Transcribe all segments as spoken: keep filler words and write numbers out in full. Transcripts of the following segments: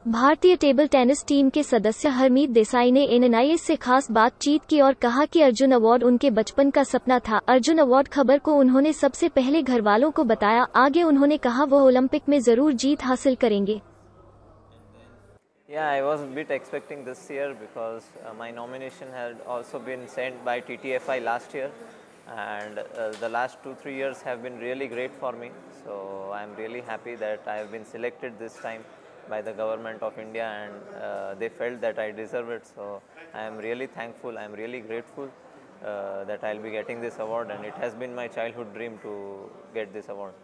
भारतीय table tennis team के सदस्य हरमीत देसाई ने एएनआई से खास बातचीत की और कहा कि अर्जुन अवार्ड उनके बचपन का सपना था। अर्जुन अवार्ड खबर को उन्होंने सबसे पहले घरवालों को बताया। आगे उन्होंने कहा वो ओलंपिक में जरूर जीत हासिल करेंगे। Yeah, I was a bit expecting this year because uh, my nomination had also been sent by T T F I last year, and uh, the last two three years have been really great for me. So I am really happy that I have been selected this time by the government of India, and uh, they felt that I deserve it. So I am really thankful. I am really grateful uh, that I'll be getting this award, and it has been my childhood dream to get this award.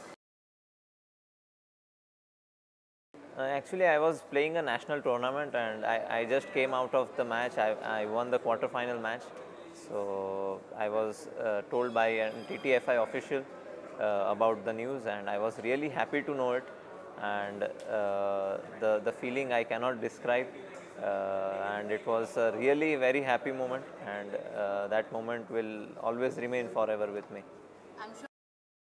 Uh, actually, I was playing a national tournament, and I, I just came out of the match. I, I won the quarter-final match. So I was uh, told by a T T F I official uh, about the news, and I was really happy to know it. And uh, the, the feeling I cannot describe. Uh, and it was a really very happy moment, and uh, that moment will always remain forever with me. I'm sure.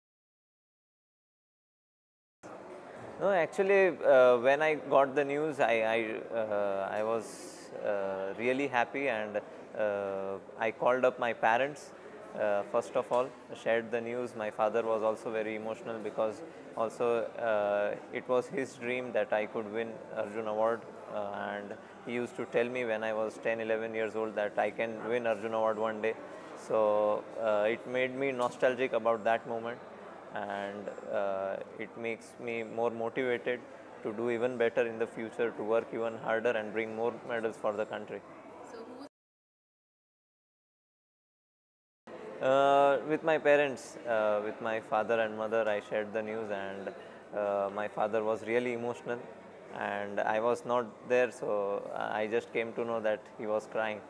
No, actually, uh, when I got the news, I I, uh, I was uh, really happy, and uh, I called up my parents. Uh, first of all, shared the news. My father was also very emotional because also uh, it was his dream that I could win Arjun Award, uh, and he used to tell me when I was ten, eleven years old that I can win Arjun Award one day. So uh, it made me nostalgic about that moment, and uh, it makes me more motivated to do even better in the future, to work even harder and bring more medals for the country. So uh, with my parents, uh, with my father and mother, I shared the news, and uh, my father was really emotional, and I was not there, so I just came to know that he was crying.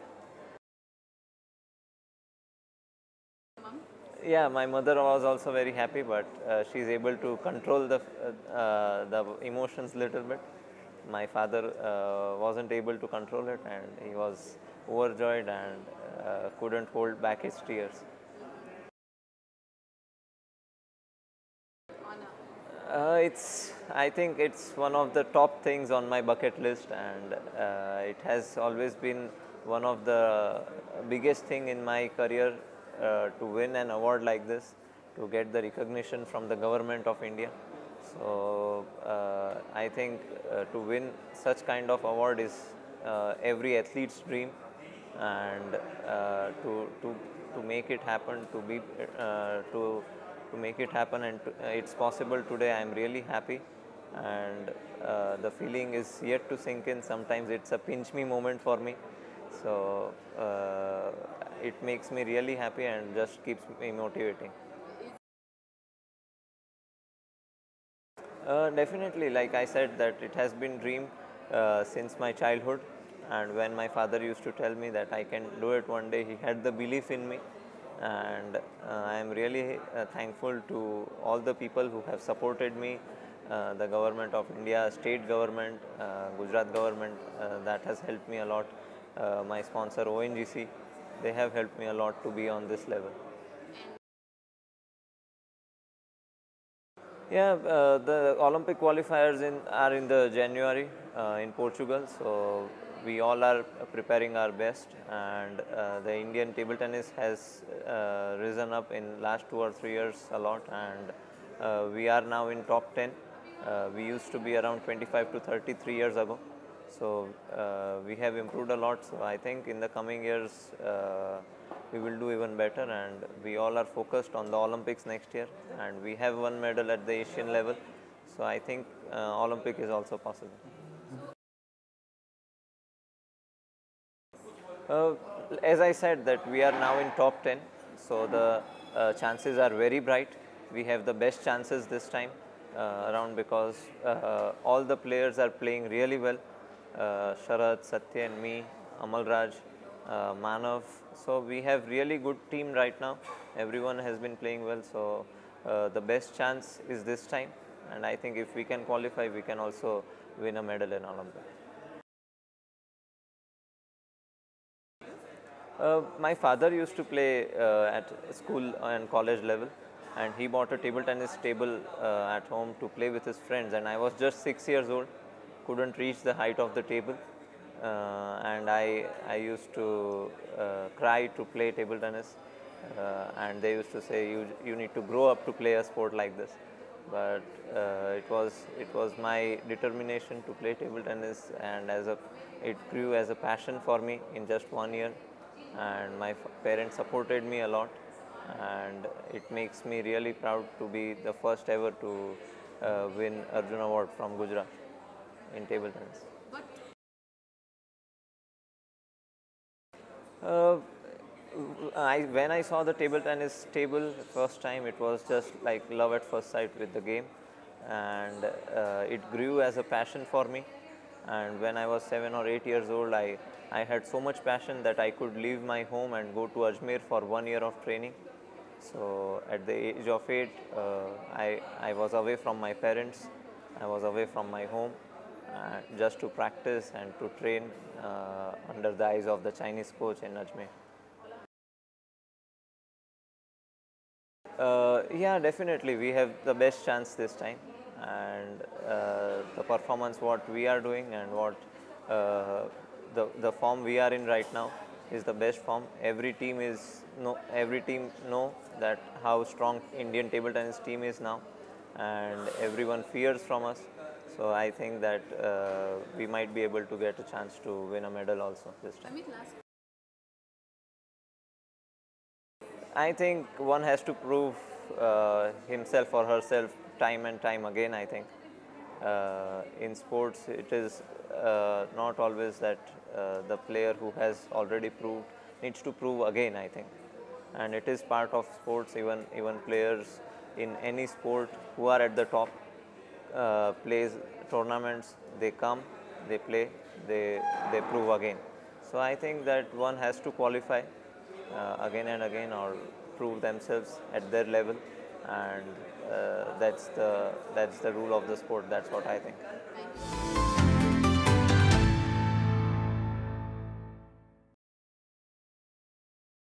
Yeah, my mother was also very happy, but uh, she's able to control the uh, uh, the emotions little bit. My father uh, wasn't able to control it, and he was overjoyed and uh, couldn't hold back his tears. Uh, it's, I think it's one of the top things on my bucket list, and uh, it has always been one of the biggest thing in my career uh, to win an award like this, to get the recognition from the government of India. So uh, I think uh, to win such kind of award is uh, every athlete's dream, and uh, to to to make it happen, to be uh, to to make it happen, and to, uh, it's possible today. I am really happy, and uh, the feeling is yet to sink in. Sometimes it's a pinch me moment for me, so uh, it makes me really happy and just keeps me motivating. Uh, definitely, like I said, that it has been dream uh, since my childhood, and when my father used to tell me that I can do it one day, he had the belief in me, and uh, I am really uh, thankful to all the people who have supported me, uh, the government of India, state government, uh, Gujarat government, uh, that has helped me a lot, uh, my sponsor O N G C, they have helped me a lot to be on this level. Yeah, uh, the Olympic qualifiers in, are in the January uh, in Portugal, so we all are preparing our best, and uh, the Indian table tennis has uh, risen up in last two or three years a lot, and uh, we are now in top ten. Uh, we used to be around twenty-five to thirty three years ago, so uh, we have improved a lot. So I think in the coming years uh, we will do even better, and we all are focused on the Olympics next year, and we have one medal at the Asian level, so I think uh, Olympic is also possible. Uh, as I said, that we are now in top ten, so the uh, chances are very bright. We have the best chances this time uh, around, because uh, all the players are playing really well. Uh, Sharath, Satya and me, Amal Raj, uh, Manav. So we have really good team right now. Everyone has been playing well. So uh, the best chance is this time. And I think if we can qualify, we can also win a medal in Olympics. Uh, my father used to play uh, at school and college level, and he bought a table tennis table uh, at home to play with his friends, and I was just six years old. couldn't reach the height of the table, uh, and I, I used to uh, cry to play table tennis, uh, and they used to say you, you need to grow up to play a sport like this. But uh, it was it was my determination to play table tennis, and as a it grew as a passion for me in just one year, and my parents supported me a lot, and it makes me really proud to be the first ever to uh, win Arjun Award from Gujarat in table tennis. Uh, I, when I saw the table tennis table first time, it was just like love at first sight with the game, and uh, it grew as a passion for me. And when I was seven or eight years old, I, I had so much passion that I could leave my home and go to Ajmer for one year of training. So at the age of eight, uh, I, I was away from my parents, I was away from my home, uh, just to practice and to train uh, under the eyes of the Chinese coach in Ajmer. Uh, yeah, definitely. We have the best chance this time, and uh, the performance what we are doing and what uh, the the form we are in right now is the best form. Every team is no every team know that how strong Indian table tennis team is now, and everyone fears from us. So I think that uh, we might be able to get a chance to win a medal also this time. I think one has to prove uh, himself or herself time and time again. I think uh, in sports it is uh, not always that uh, the player who has already proved needs to prove again. I think, and it is part of sports. Even even players in any sport who are at the top uh, plays tournaments. They come, they play, they they prove again. So I think that one has to qualify uh, again and again or prove themselves at their level, and uh, that's the that's the rule of the sport. That's what I think.